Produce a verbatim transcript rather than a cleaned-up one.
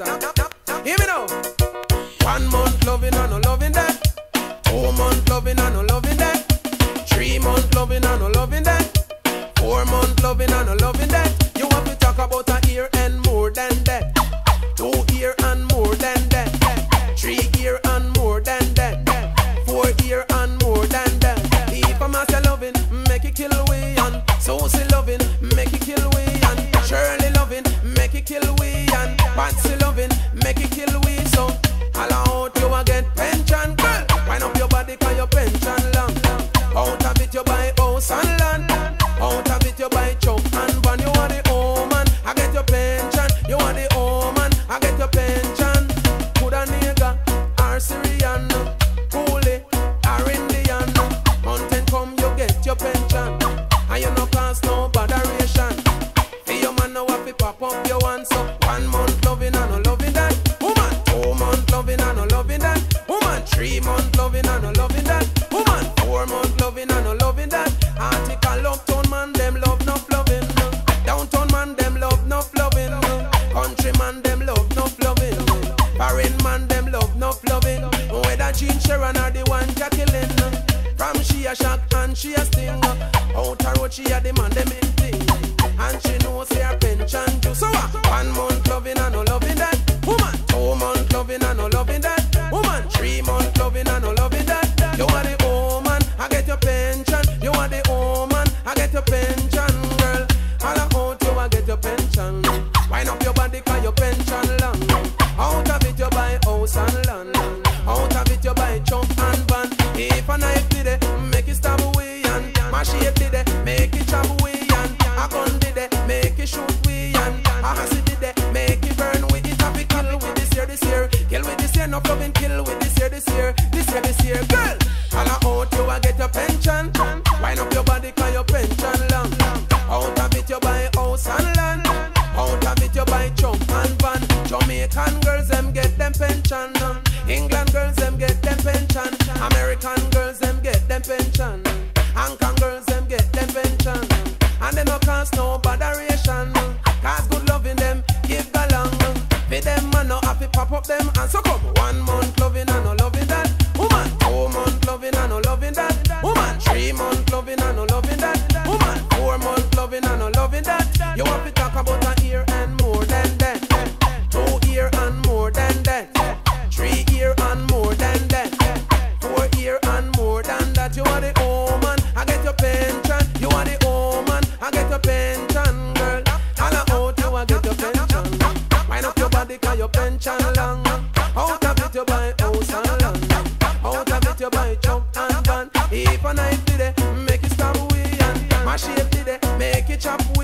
understand? Hear me now. One month loving and no loving that. Two month loving and no loving that. Three month loving and no loving that. Four month loving and no loving that. You want to talk about a year and more than that. Two year and more than that. Three year and more than that. Four year and more than that. If I'm a loving, make it kill we and Susie loving, make it kill we and Shirley loving, make it kill we and Patsy loving, make it kill we. So all out you a get pension, girl. Wind up your body 'cause your pension long. Out of it you buy house and land. Out of it you buy choke and van. You want the home man, I get your pension. You want the home man, I get your pension. Put a nigga, or Syrian, Coolie, or Indian. Mountain come, you get your pension. And you no cause no botheration. For your man now have to pop up your one. So one month loving and no loving that. Woman, two month loving and no loving that. Woman, three month loving and no loving that. Woman, four month loving and no loving that. Article uptown man, them love no loving. Downtown man, them love no loving. Country man, them love no loving. Foreign man, them love no loving. Whether Jean Sharon or the one Jacqueline. From she a shock and she a sting. Out a road she a demand them in thing. And she knows her pension due. So uh, one month loving and no loving that. Woman, two month loving and no loving that. Woman, three month loving and no loving that. You want the home man, I get your pension. You want the home man, I get your pension, girl. All out you I get your pension. Wind up your body 'cause your pension long. Out of it you buy house and land. Out of it you buy chunk and van. If a knife did it, make it stab away and machete did it, make it chop away and a gun did it, make it shoot away and a acid did it, make it burn with it. Have to kill with this year, this year, kill with this year, no problem, kill with this year, this year, this year, this year, girl. All out you a get your pension. Wind up your body 'cause your pension long. Out of it you buy house and land. Out of it you buy chunk and van. Jamaican girls them get them pension. England girls them get them pension. American girls them get them pension. Hong Kong girls them get them pension. And they no cause no botheration. Cause good loving them give the long. For them man no happy pop up them and so come. One month loving and no loving that. Woman, two month loving and no loving that. Woman, three month loving and no loving that. Woman, four month loving and no loving that. You want to talk about a year and more than that. Two year and more than that. Three year and more than that. Four year and more than that. You want the home man, I get your pension. You want the home man, I get your pension, girl. All out you I get your pension. Wind up your body 'cause your pension long. Out of it you buy house and land. Out of it you buy chunk and van. If a knife did it, make it stab away and machete did it, make it chop away.